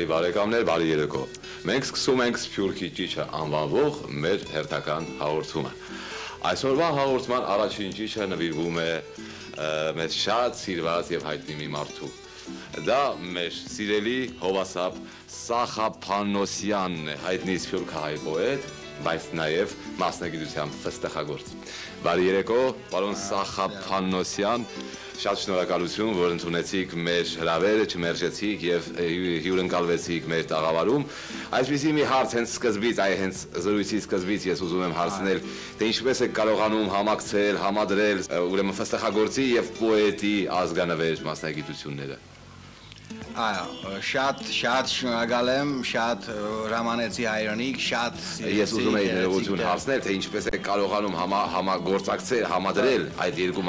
բարեկամներ, բարի երեկո։ Մենք սկսում ենք Սփյուռքի ճիչը անվանվող մեր հերթական հաղորդումը։ Այսօրվա հաղորդման առաջին ճիչը նվիրվում է մեզ շատ սիրված եւ հայտնի մի մարդու։ Դա մեր սիրելի Հովասապ Սախափանոսյանն է, հայտնի սփյուռքահայ պոետ, բայց նաև մասնագիտությամբ ֆստախագործ։ Բարի երեկո, պարոն Սախափանոսյան, շատ շնորհակալություն, որ ընդունեցիք մեր հրավերը, չմերժեցիք եւ հյուրընկալվեցիք մեր տաղավարում։ Այսպեսի մի հարց հենց սկզբից, հենց զրույցի սկզբից ես ուզում եմ հարցնել, թե ինչպես եք կարողանում համակցել, համադրել ուրեմն ֆստախագործի եւ պոետի ազգանվեր մասնագիտությունները։ Այո, շատ շնորհակալ եմ, շատ հրամանեցի հայրենիք, շատ Ես ուզում եի ներողություն հարցնել, թե ինչպես եք կարողանում համագործակցել, համադրել այդ երկու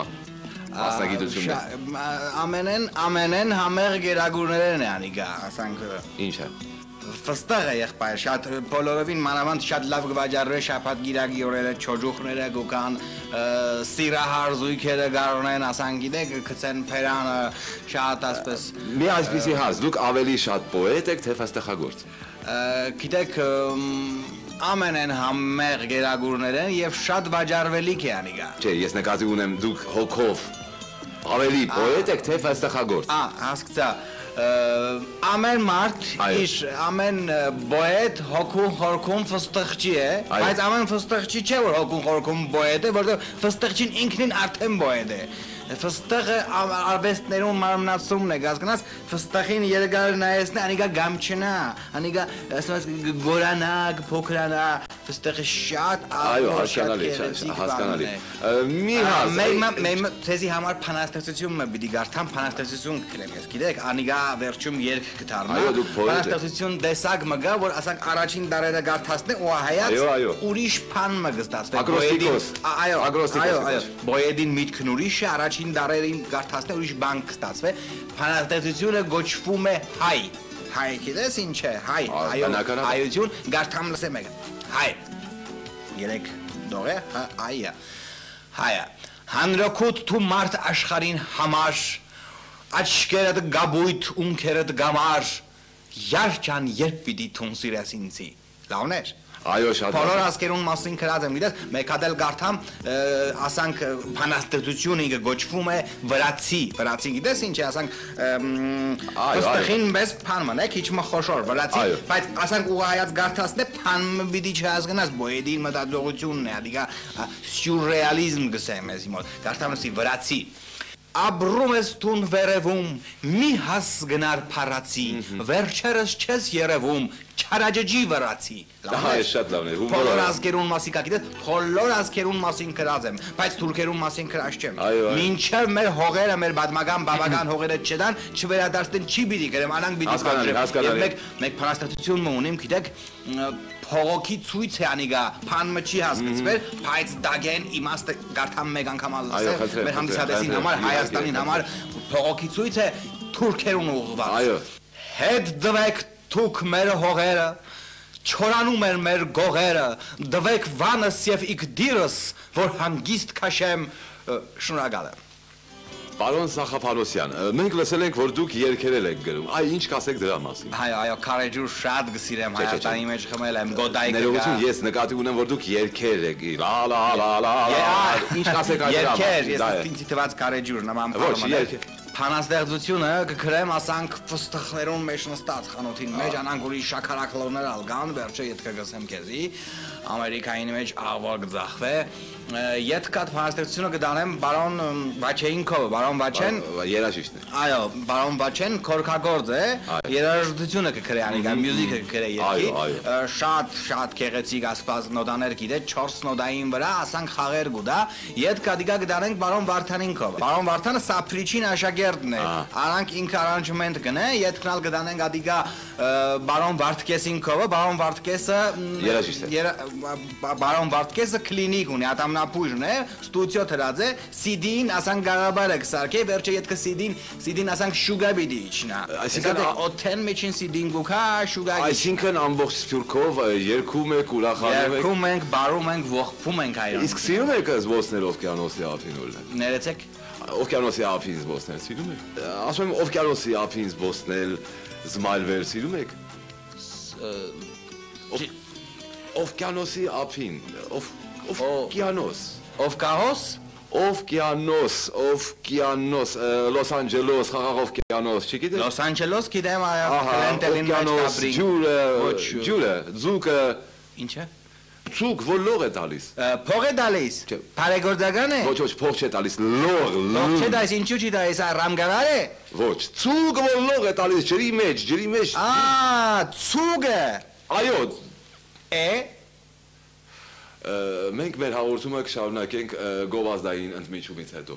մասնագիտությունները։ Ամենեն համեղ գերագուրներն է անիկա, ասանք։ Ինչը։ Ֆստեղը եղբայր, շատ բոլորովին մանավանդ շատ լավ գվաճառը շաբաթ գիրակի օրերը չոջուխները գուկան սիրահար զույգերը գարոնեն ասան գիտեք գցեն փերանը շատ ասպես Մի այսպեսի հարց, դուք ավելի շատ պոետ եք թե ֆստախագործ։ Գիտեք ամենեն համեղ գերագուրներն եւ շատ վաճառվելիք է անիկա։ Չէ, ես նկատի ունեմ դուք հոգով ավելի պոետ եք թե ֆստախագործ։ Հասկացա Ամեն մարդ իշ ամեն պոետ հոգում խորքում ֆստղճի է, բայց ամեն ֆստղճի չէ որ հոգում խորքում պոետ է, որովհետեւ ֆստղճին ինքնին արդեն պոետ է։ Ֆստղը արվեստներում մարմնացումն է, հասկանաս, ֆստղին երկար նայեցնի, անիկա գամչնա, անիկա ասած գորանակ, փոքրանա, ֆստղը շատ Այո, հասկանալի։ Մի հարց, ցեզի համար փանաստեղծությունը պիտի գարտամ փանաստեղծություն կլեմ ես, գիտեք, անիկա վերջում երգ կդառնա։ Փանաստեղծություն դեսակ մը գա, որ ասանք առաջին դարերը գարտացնի ու հայաց ուրիշ փան մը կստացվի։ Այո, բոյեդին միտքն ուրիշ է, առաջին դարերին գարտացնի ուրիշ բան կստացվի։ Փանաստեղծությունը գոչվում է հայ։ Հայ գիտես ինչ է, հայ, հայություն, գարտամ լսեմ եք։ Հայ։ Երեք դողե, հայա։ Հայա։ Հանրոքուտ դու մարդ աշխարհին համար աչքերդ գաբույթ ունքերդ գամար Երջան երբ պիտի թուն սիրես ինձի լավներ Այո շատ Բոլոր ազգերուն մասին գրած եմ գիտես մեկ հատ էլ գարտամ ասանք բանաստեղծությունը ինքը գոչվում է վրացի գիտես ինչ է ասանք ֆստղին մեզ փանման է քիչ մը խոշոր վրացի բայց ասանք ուղղայած գարտացնե փանմը պիտի չհասկանաս բոյեդին մտածողությունն է ադիգա սյուրռեալիզմ գսեմ ես իմոտ գարտամսի վրացի Ապրում ես տուն վերևում, մի հասգնար փարացի, վերջերս չես երևում, չարաջջի վրացի։ Շատ լավն է, Բոլոր ազգերուն մասին գիտես, բոլոր ազգերուն մասին գրած եմ, բայց թուրքերուն մասին գրած չեմ։ Մինչև մեր հողերը, մեր պատմական բավական հողերը չդան, չվերադարձնեն չի պիտի գրեմ, անանք պիտի հասկանալի։ Մեկ փաստաթություն ունեմ, գիտեք, փողոքի ցույց է անիգա, փանմը չի հասկացվել, բայց դագեն իմաստը գարտամ մեկ անգամ ասել, մեր հանդիսատեսին համար Հայաստանին համար փողոքի ցույց է թուրքերուն ուղղված։ Այո։ Հետ դվեք թուք մեր հողերը, չորանում են մեր գողերը, դվեք վանս եւ իգդիրս, որ հանգիստ քաշեմ շնորհակալ եմ։ Պարոն Սախափանոսյան, մենք լսել ենք, որ դուք երգերել եք գրում, ինչ կասեք դրա մասին։ Այո, քարեջուր շատ գսիրեմ Հայաստանի մեջ խմել եմ, գոդայք կա։ Ներողություն, ես նկատի ունեմ, որ դուք երգեր եք, լա, ինչ կասեք այդ դրա մասին։ Երգեր, ես ինձ թվաց քարեջուր նման բան։ Փանաստեղծությունը կգրեմ ասանք ֆստղներուն մեջ նստած խանութին մեջ անանք ուրիշ շաքարակլոներ ալգան վերջը յետք գսեմ քեզի Ամերիկայի մեջ աղվակ ձախվե յետքատ փանաստեղծությունը կդանեմ բարոն Վաչեինկովը բարոն Վաչեն երաժիշտն է այո բարոն Վաչեն քորքագործ է երաժշտությունը կգրե անիկա մյուզիկը կգրե երգի շատ գեղեցիկ ասված նոդաներ գիտե 4 նոդային վրա ասանք խաղեր գուտա յետքադիկա կդանենք բարոն Վարդանինկովը բարոն Վարդանը սափրիչին աշակերտն է արանք ինքը արանջմենտ գնե յետքնալ կդանենք ադիկա բարոն Վարդկեսինկովը բարոն Վարդկեսը երաժիշտ է բարոն Վարդկեսը կլինիկ ունի ատամնապույրն է ստուդիո դրած է CD-ին ասանք գարաբար է կսարքե վերջը յետքը CD-ին ասանք շուգա բիդի իջնա այսինքն օթեն մեջին CD-ին գուքա շուգա այսինքն ամբողջ Սփյուռքով երգում եք ուրախանում եք երգում ենք բարում ենք ողբում ենք այրան իսկ սիրում եք զբոսնել օվկիանոսի ափին օրինակ ներեցեք օվկիանոսի ափին զբոսնել սիրում եք ասում եմ օվկիանոսի ափին զբոսնել զմայլվել սիրում եք Օվկիանոսի ափին, օվկիանոս։ Օվկիանոս։ Օվկիանոս, Լոս Անջելոս, խաղաղ օվկիանոս, չգիտես։ Լոս Անջելոս գիտեմ, Կլենտելին մեջ կապրի։ Ջուրը, ձուկը։ Ինչ է։ Ձուկ, որ լող է տալիս։ Փող է տալիս։ Բարեգործական է։ Ոչ, փող չէ տալիս, լող։ Լող չէ տալիս, ինչու՞ չի տալիս, ռամգավար է։ Ոչ, ձուկ, որ լող է տալիս, ջրի մեջ։ Ցուգը։ Այո։ Մենք մեր հաղորդումը կշարունակենք գովազդային ընդմիջումից հետո։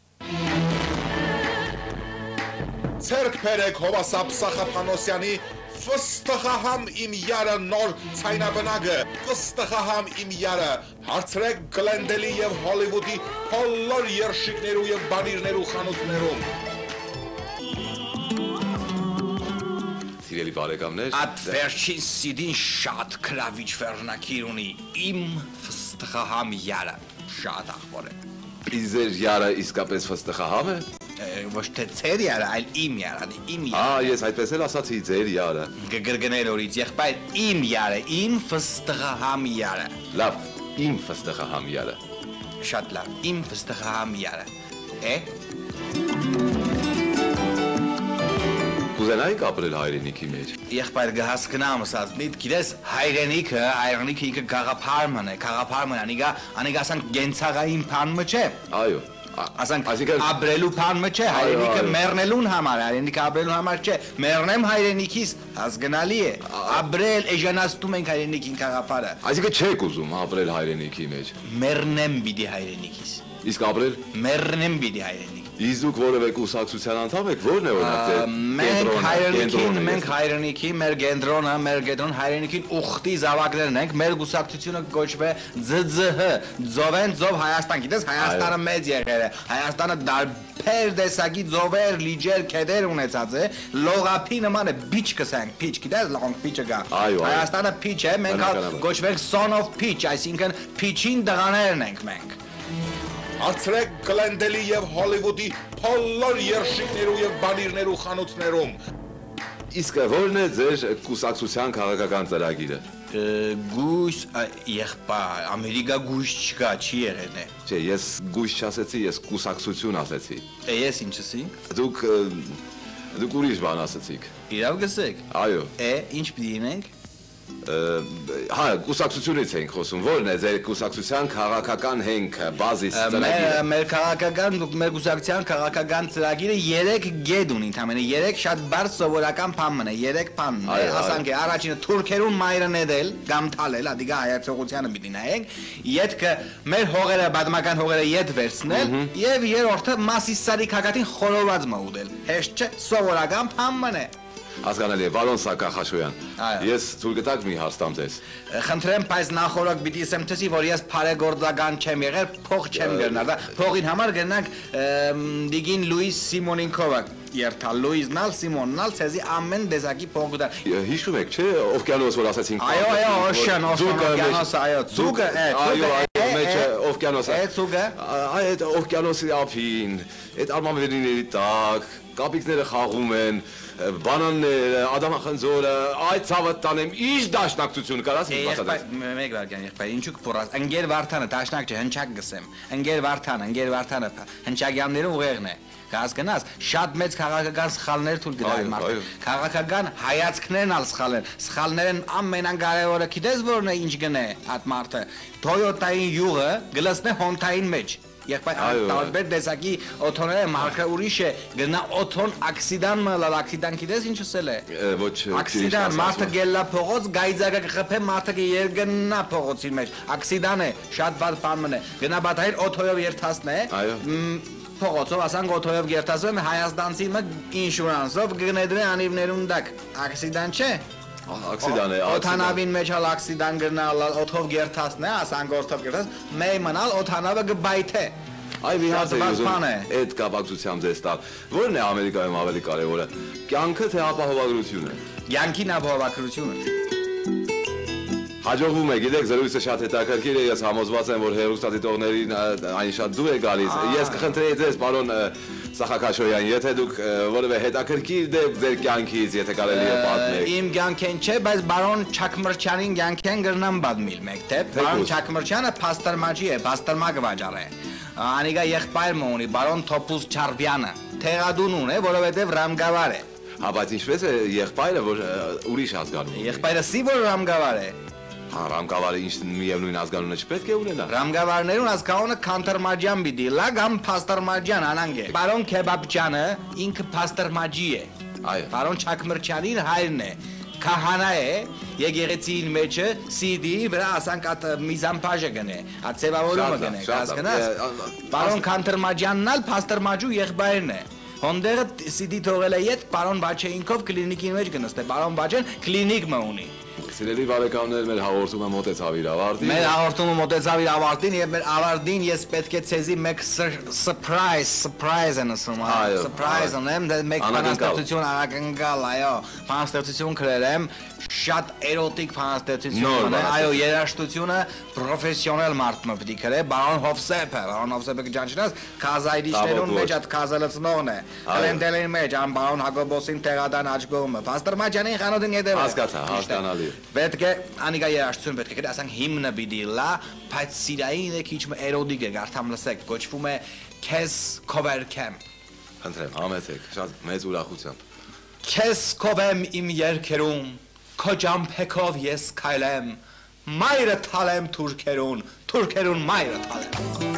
Ցերկ բերեք Հովասապ Սախափանոսյանի Ֆստխահամ իմ յարը նոր ցայնաբնակը, Ֆստխահամ իմ յարը, հարցրեք Գլենդելի եւ Հոլիվուդի բոլոր երշիկներու եւ բանիրներու խանութներում։ Սիրելի բարեկամներ, Այդ վերջին CD-ին շատ քրավիչ վերնակիր ունի, իմ Ֆստխահամ յարը, շատ ախոր է։ Իզեր յարը իսկապես ֆստխահամ է։ Ոչ թե ծեր յարը, այլ իմ յարը, իմ յարը։ Ես այդպես էլ ասացի ձեր յարը։ Գրգնել օրից, եղբայր իմ յարը, իմ Ֆստխահամ յարը։ Լավ, իմ ֆստխահամ յարը։ Շատ լավ, իմ Ֆստխահամ յարը։ Կուզենայիք ապրել հայրենիքի մեջ։ Եղբայր գահասկնամ ասած, գիտես հայրենիքը ինքը գաղափարման է, անիգա ասանք գենցաղային բանը չէ։ Այո։ Ասանք ապրելու բանը չէ, հայրենիքը մեռնելուն համար, հայրենիքը ապրելու համար չէ։ Մեռնեմ հայրենիքիս, հասկանալի է։ Ապրել էժանացնում ենք հայրենիքին գաղափարը։ Այսինքն չեք ուզում ապրել հայրենիքի մեջ։ Մեռնեմ պիտի հայրենիքիս։ Իսկ ապրել։ Մեռնեմ պիտի հայրենիք։ Իսկ դուք որևէ կուսակցության անդամ եք, ո՞րն է օրինակ մենք հայրենիքի, մեր կենտրոնը հայրենիքին ուխտի զավակներն ենք, մեր կուսակցությունը կոչվում է ԶԶՀ, Ձովեն Ձով Հայաստան, գիտես Հայաստանը մեծ եղել է, Հայաստանը դարբեր տեսակի ձովեր, լիճեր, քեդեր ունեցած է, լողափի նման է, պիչ կսենք, պիչ, գիտես լողանք պիչը գա։ Հայաստանը պիչ է, մենք կոչվում ենք son of pitch, այսինքն պիչին դղաներն ենք մենք։ Հարցրեք Գլենդելի եւ Հոլիվուդի բոլոր երշիկներու եւ բանիրներու խանութներում։ Իսկ ո՞րն է ձեր կուսակցության քաղաքական ծրագիրը։ Գույս, եղբայր, Ամերիկա գույս չկա, չի եղել է։ Չէ, ես գույս չասեցի, ես կուսակցություն ասեցի։ Ես ինչ ասի։ Դուք ուրիշ բան ասեցիք։ Իրավ գսեք։ Այո։ Ինչ պիտի ինենք։ Հա, կուսակցությունից ենք խոսում, ո՞րն է ձեր կուսակցության քաղաքական հենքը, բազիս ծրագիրը։ Մեր կուսակցության քաղաքական ծրագիրը 3 գետ ունի, ընդամենը 3 շատ բարձ սովորական բան է, 3 բան է, ասանք առաջինը թուրքերուն մայրը նետել, կամ թալել, ադիգա հայացողությանը պիտի նայենք, ետքը մեր հողերը, պատմական հողերը ետ վերցնել, եւ երրորդը Մասիսարի քաղաքին խորոված մուտել։ Հեշտ չէ, սովորական բան է։ Հասկանալի է, պարոն Սակախաշոյան, ես թույլ կտաք մի հարց տամ ձեզ։ Խնդրեմ, բայց նախորդ պիտի ասեմ թզի, որ ես բարեգործական չեմ եղել, փող չեմ գնալ, փողին համար գնանք դիգին Լուիս Սիմոնինկովը երթալ, Լուիսնալ, Սիմոննալ, ցեզի ամեն դեզակի փող գտա։ Հիշում եք, չէ, օվկիանոս որ ասացինք։ Այո, օշան, օվկիանոս, այո, ցուգը, մեջը օվկիանոսը։ Ցուգը։ Այդ օվկիանոսի ափին, այդ արմավերիների տակ, կապիկները խաղում են, բանանները, ադամախնձորը, այդ ցավը տանեմ, ինչ դաշնակցություն կարաս ինձ բացատրես։ Մեկ վարքան եղբայր, ինչու կփորած, ընկեր Վարդանը դաշնակ չէ, հնչակ գսեմ։ Ընկեր Վարդանը, հնչակյաններում ուղեղն է։ Կհասկանաս, շատ մեծ քաղաքական սխալներ թույլ կտային մարդը։ Քաղաքական հայացքներն ալ սխալ են։ Սխալներն ամենակարևորը գիտես որն է ինչ գնե այդ մարդը։ Toyota-ին յուղը գլսնե Honda-ին մեջ։ Եղբայր տարբեր տեսակի օթոները մարկը ուրիշ է, գնա օթոն ակսիդան մլալ, ակսիդան գիտես ինչ ասել է։ Ոչ, ակսիդան, մարդը գելլա փողոց, գայձակը կխփե, մարդը կերգնա փողոցի մեջ։ Ակսիդան է, շատ բան բան է։ Գնա բաթային օթոյով երթասն է։ Փողոցով ասանք օթոյով երթասում Հայաստանցի մը ինշուրանսով գնեդրե անիվներուն դակ։ Ակսիդան չէ։ Ակսիդան է։ Օթանավին մեջ հալ ակսիդան գնալ, օթով գերտասն է, ասանք օթով գերտաս, մեյ մնալ օթանավը գբայթե։ Այ մի հարց ուզում այդ կապակցությամբ ձեզ տալ։ Ո՞րն է Ամերիկայում ավելի կարևորը։ Կյանքը թե ապահովագրությունը։ Կյանքին ապահովագրությունը։ Հաջողվում է, գիտեք, զրույցը շատ հետաքրքիր է, ես համոզված եմ, որ հեռուստադիտողներին այն շատ դուր է գալիս։ Ես կխնդրեի ձեզ, պարոն Սախակաշոյան, եթե դուք որևէ հետաքրքիր դեպք ձեր կյանքից, եթե կարելի է պատմեք։ Իմ կյանքեն չէ, բայց բարոն Չակմրչյանին կյանքեն գրնամ բադմիլ մեկտեփ։ Բարոն Չակմրչյանը փաստարմաջի է, փաստարմագ վաճառ է։ Անիգա եղբայր մոնի, բարոն Թոփուս Չարբյանը։ Թեղադուն է, որովհետև ռամգավար է։ Հա, բայց ինչպես է եղբայրը, որ ուրիշ ազգանուն։ Եղբայրը սի որ ռամգավար է։ Հա, ռամգավարը ինչ միևնույն ազգանունը չպետք է ունենա։ Ռամգավարներուն ազգանունը Քանթարմաջյան պիտի լա կամ Փաստարմաջյան անանգ է։ Բարոն Քեբաբջյանը ինքը Փաստարմաջի է։ Այո։ Բարոն Չակմրչյանին հայրն է։ Քահանա է, եկեղեցին մեջը CD-ի վրա ասանք at միզամբաժը գնե, at ծևավորումը գնե, հասկանաս։ Բարոն Քանթարմաջյանն ալ Փաստարմաջու եղբայրն է։ Հոնդերը CD թողել է իդ բարոն Բաչեինքով կլինիկին մեջ գնստե, բարոն Բաչեն կլինիկ մը ունի։ Սիրելի բարեկամներ, մեր հաղորդումը մոտեցավ իր ավարտին։ Մեր հաղորդումը մոտեցավ իր ավարտին եւ մեր ավարտին ես պետք է ցեզի մեկ surprise անասում, surprise անեմ, մեկ բանաստեղծություն ակնկալ, այո, բանաստեղծություն գրել շատ էրոտիկ բանաստեղծություն է, այո, երաժշտությունը պրոֆեսիոնալ մարդ մը պիտի գրե, բարոն Հովսեփը ջանչնաս, քազայդիշներուն մեջ at քազալցնողն է, կլենդելին մեջ ան բարոն Հակոբոսին տեղադան աչքողը, Փաստարմաջյանին խանոդին հետևը։ Հասկացա, հասկանալի։ Պետք է անիկա երաժշտություն պետք է գրի, ասենք հիմնը պիտի լա, բայց սիրային է քիչ էրոտիկ է, արդամ լսեք, կոչվում է Քեզ Քովերքեմ։ Խնդրեմ, համեցեք, շատ մեծ ուրախությամբ։ Քեզ կովեմ իմ երգերում, քո ջամփեքով ես քայլեմ, մայրը թալեմ թուրքերուն, թուրքերուն մայրը թալեմ։